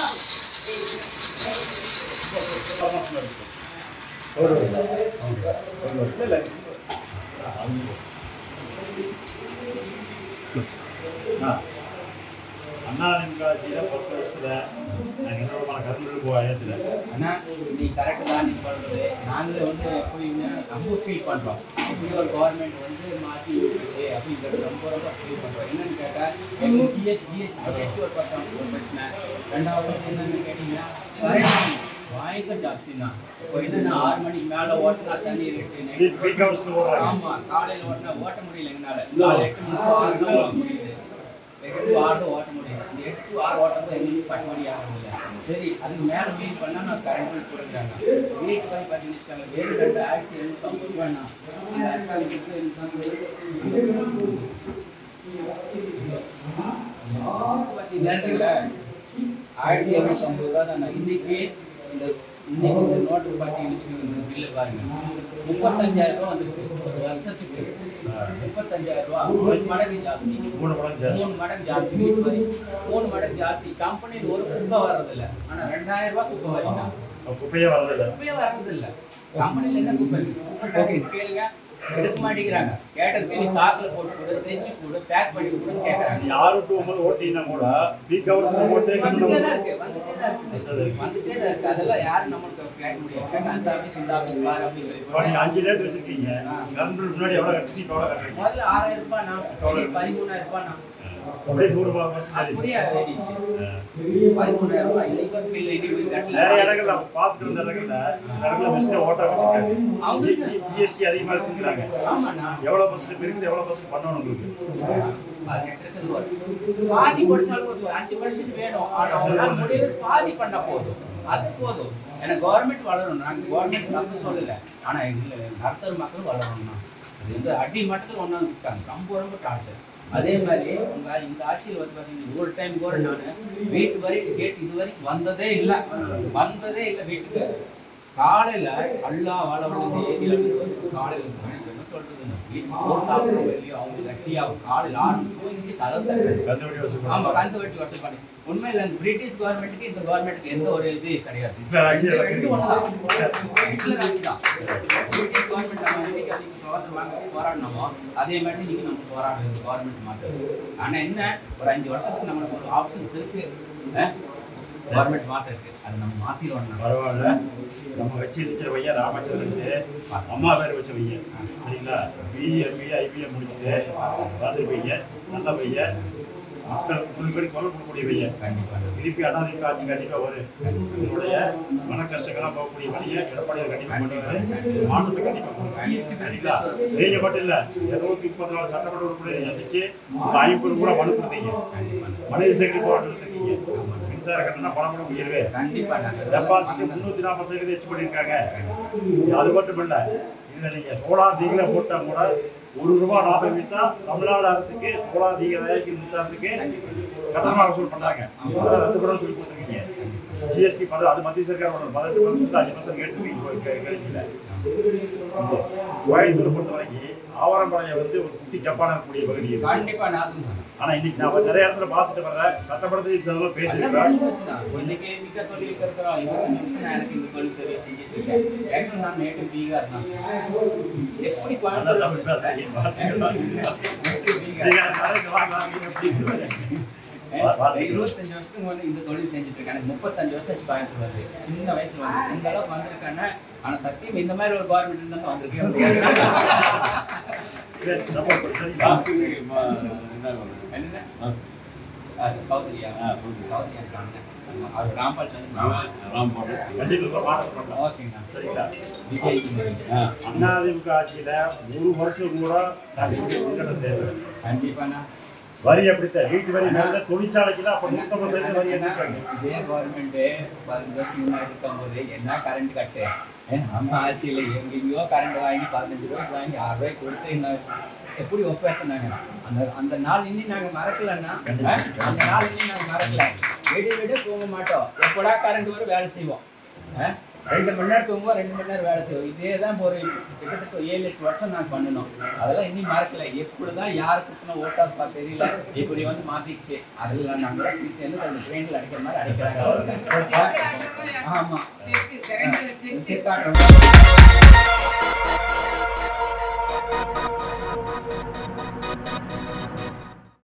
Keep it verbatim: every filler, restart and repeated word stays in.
அண்ணா திமுக பத்து வருஷத்துல எங்களோட கருத்து போயத்துல அண்ணா நீ கரெக்ட் தான் நீ சொல்றது. நாங்களே வந்து எப்படின்னு ரொம்ப ஃபீல் பண்றோம். இப்படி ஒரு கவர்மெண்ட் வந்து மாற்றி விட்டுருக்கு அப்படிங்கிறது ரொம்ப ரொம்ப ஃபீல் பண்றோம். என்னன்னு கேட்டா எங்களுக்கு ஜிஎஸ் ஜிஎஸ்டி ஜிஎஸ்டி ஒரு பக்கம் ஒரு பிரச்சனை. ரெண்டாவது என்னன்னு கேட்டீங்கன்னா கரெக்ட் வாய்க்க ஜாஸ்தி தான். இப்போ என்னன்னா ஆறு மணிக்கு மேல ஓட்டினா தண்ணி ரேட்டு. ஆமா, காலையில ஓட்டினா ஓட்ட முடியல எங்கனால. எட்டு மணி ஆறு தான் ஓட்ட முடியுது. எட்டு ஆறு ஓட்ட முடியும். இந்த எட்டு ஆறு ஓட்டப்போ எங்களுக்கு கட்டுப்படி ஆக முடியல. சரி, அதுக்கு மேல மீன் பண்ணா நான் கரண்ட் பில் கொடுக்குறாங்க. வீட்டு போய் பார்த்தீங்கன்னா வேறு ரெண்டு ஆயிரத்தி எழுநூத்தி ஐம்பது ரூபாய்னா ஆயிரத்தி எழுநூத்தி ஐம்பது ரூபா தான். இன்னைக்கு இந்த இன்னைக்கு இந்த நோட்டு பாட்டி வச்சுக்கோங்க, பில்லு பாருங்க, முப்பத்தஞ்சாயிரம் ரூபா வந்துருக்கு ஒரு வருஷத்துக்கு. முப்பத்தஞ்சாயிரம் ரூபா மூணு மடங்கு ஜாஸ்தி. மூணு மடங்கு ஜாஸ்தி வீட்டு வரி, மூணு மடங்கு ஜாஸ்தி. கம்பெனியில் ஒரு குப்பை வர்றதில்லை, ஆனா ரெண்டாயிரம் ரூபாய் குப்பை வரினா குப்பையே வர்றதில்லை. குப்பையே வர்றதில்லை. கம்பெனியில் என்ன குப்பை இருக்கு கேளுங்க, எடுக்க மாட்டேங்கிறாங்க. கேட்டதுக்கு நீ சாக்குல போட்டு கூட தைச்சு கூட பேக் பண்ணி கூட கேட்கறாங்க. யாரும் போகும்போது ஓட்டினா கூட பீக் ஹவர்ஸ் போட்டு வந்துட்டே தான் இருக்கு வந்துட்டே தான் இருக்குது வந்துட்டே தான் இருக்கு. அதெல்லாம் யாரும் நம்மளுக்கு கேட்க முடியாது. அந்த ஆஃபீஸ் இந்த ஆஃபீஸ் பார் அப்படின்னு நீங்க அஞ்சு நேரத்து வச்சிருக்கீங்க. கரண்ட் முன்னாடி எவ்வளவு கட்டி எவ்வளவு கட்டுறீங்க? முதல்ல ஆறாயிரம் ரூபாய் நான் பதிமூணாயிரம் ரூபாய் நான் அப்படியே நூறு ரூபாய் அப்படியே ஆயிடுச்சு. பதிமூணாயிரம் ரூபாய் இன்னைக்கு ஒரு பில் இன்னைக்கு கட்டல. நிறைய இடங்கள்ல பார்த்துட்டு இருந்த இடங்கள்ல இடங்கள்ல மிஸ்டர் ஓட்ட வச்சிருக்காங்க. அவங்க ஜிஎஸ்டி அதிகமா இருக்குங்கிறாங்க. ஆமாண்ணா, எவ்வளவு பர்சன்ட் இருக்குது, எவ்வளவு பர்சன்ட் பண்ணணும் உங்களுக்கு? பாதி படிச்சாலும் ஒரு அஞ்சு பர்சன்ட் வேணும். ஆனா முடிவு பாதி பண்ண போதும், அது போதும். ஏன்னா கவர்மெண்ட் வளரணும். நாங்க கவர்மெண்ட் தப்பு சொல்லல, ஆனா எங்க நடுத்தர மக்கள் வளரணும்னா அது வந்து அடி மட்டத்தில் ஒன்றா இருக்காங்க. ரொம்ப ரொம்ப டார்ச்சர். அதே மாதிரி உங்க இந்த ஆட்சியில் வந்து பார்த்தீங்கன்னா ஒரு டைம் கூட நான் வீட்டு வரைக்கும் கேட்டு இது வரைக்கும் வந்ததே இல்லை வந்ததே இல்லை வீட்டுக்கு. காலையில எல்லா வள விழுந்து ஏரியாவில் காலையில் என்ன சொல்றது, வீட்டுக்கு போர் சாப்பிடுறோம் இல்லையோ அவங்க கட்டியாகும். காலையில் ஆறு மணிக்கு கதை தட்டு. ஆமா, கந்து வெட்டி வசூல் பண்ணி. உண்மையில பிரிட்டிஷ் கவர்மெண்ட்டுக்கு இந்த கவர்மெண்ட்டுக்கு எந்த ஒரு இது கிடையாது. ரெண்டு ஒண்ணுதான், ஹிட்லர் ஆட்சி தான். பிரிட்டிஷ் கவர்மெண்ட் நம்ம இன்னைக்கு அதிக சுதந்திரம் வாங்க போராடினோமோ அதே மாதிரி இன்னைக்கு நம்ம போராடுறது கவர்மெண்ட் மாற்றது. ஆனா என்ன, ஒரு அஞ்சு வருஷத்துக்கு நம்மளுக்கு ஒரு ஆப்ஷன்ஸ் இருக்கு கவர்மெண்ட் மாத்திருக்கு. அது நம்ம மாத்திடுவோம். பரவாயில்ல, நம்ம கட்சி இருக்கிற பையன் ராமச்சந்திரன் அம்மா பேர் வச்ச பையன் சரிங்களா. பிஎம்பி ஐபிஎம் முடிச்சுட்டு வந்து பையன் நல்ல பையன், மக்கள் முழுப்படி குரல் கொடுக்கக்கூடிய பையன். திருப்பி அண்ணாதிமுக ஆட்சி கண்டிப்பா வரும். என்னுடைய மன கஷ்டங்கள்லாம் போகக்கூடிய வழியை எடப்பாடியார் கண்டிப்பா பண்ணுவாரு. மாற்றத்தை கண்டிப்பா கொடுக்கும் சரிங்களா. நீங்க மட்டும் இல்ல, இருநூத்தி முப்பத்தி நாலு சட்டமன்ற உறுப்பினரை சந்திச்சு ஐம்பது கூட மனு கொடுத்தீங்க. மனித சக்தி போராட்டம் எடுத்துருக்கீங்க. மின்சார கட்டணம் பணம் கூட உயர்வே டெபாசிட் முன்னூத்தி நாற்பது சதவீதம் எச்சு பண்ணிருக்காங்க. அது மட்டும் இல்ல, இதுல நீங்க சோலார் தீகளை போட்டா கூட ஒரு ரூபாய் நாற்பது பைசா தமிழ்நாடு அரசுக்கு சோலார் தீக தயாரிக்கும் மின்சாரத்துக்கு கட்டணமாக வசூல் பண்றாங்க. அதெல்லாம் ரத்து பண்ண சொல்லி கொடுத்துருக்கீங்க. ஜிஎஸ்டி பதில் அது மத்திய சர்க்கார் பதினெட்டு பர்சன்ட் அஞ்சு பர்சன்ட் கேட்டு கிடைக்கல. கோயம்புத்தூர் பொறுத்த வரைக்கும் ஆவரம்பாளையம் வந்து ஒரு குட்டி ஜப்பான இருக்கக்கூடிய பகுதி. கண்டிப்பா. ஆனா இன்னைக்கு நான் நிறைய இடத்துல பார்த்துட்டு வரேன். சட்டப்படத்தில் பேசியிருக்கேன். இன்னைக்கு மிக்க தொழில் இருக்கிறோம். இருபது நிமிஷம் நான் எனக்கு இந்த தொழில் தெரிய செஞ்சுட்டு இருக்கேன். ஆக்சுவலி நான் நேட்டிவ் பீகார் தான். எப்படி இருபத்தஞ்சு வருஷத்துக்கு வந்து இந்த தொழில் செஞ்சுட்டு இருக்கேன். எனக்கு முப்பத்தஞ்சு வருஷம் கோயம்புத்தூர் வருது. சின்ன வயசுல வந்து இந்த அளவுக்கு வந்திருக்கேன்னா ஆனா சத்தியம் இந்த மாதிரி ஒரு கவர்மெண்ட் இருந்தா வந்திருக்கேன். சௌத்ரியா சௌத்ரியா அவர் ராம்பால் அண்ணாதிமுக ஆட்சியில ஒரு வருஷம் கூட கண்டிப்பாண்ணா வரி அப்படித்தான். வீட்டு வரி மேல தொழிற்சாலைக்குலாம் அப்ப நூத்தம்பது சதவீதம் வரி எடுத்துருக்காங்க. இதே கவர்மெண்ட் பதினஞ்சு வருஷம் முன்னாடி இருக்கும்போது என்ன கரண்ட் கட்டு நம்ம ஆட்சியில் எங்கெங்கயோ கரண்ட் வாங்கி பதினஞ்சு ரூபாய்க்கு வாங்கி ஆறு ரூபாய்க்கு கொடுத்து எப்படி ஒப்பேற்றினாங்க. அந்த அந்த நாள் இன்னும் நாங்கள் மறக்கலன்னா அந்த நாள் இன்னும் நாங்கள் மறக்கல. விடு விடு தூங்க மாட்டோம். எப்படா கரண்ட் வரும் வேலை செய்வோம். ரெண்டு மணி நேரம் தூங்குவோம், ரெண்டு மணி நேரம் வேலை செய்வோம். இதே தான் ஒரு கிட்டத்தட்ட ஏழு எட்டு வருஷம் நான் பண்ணணும். அதெல்லாம் இன்னும் மறக்கல. எப்படிதான் யார் குத்தின ஓட்டாப்பா தெரியல, இப்படி வந்து மாத்திடுச்சு. அதெல்லாம் நாங்கள் சீட்டு அந்த ட்ரெயினில் அடிக்கிற மாதிரி அடிக்கிறாங்க. ஆமா, செக் ஆட்டணும்.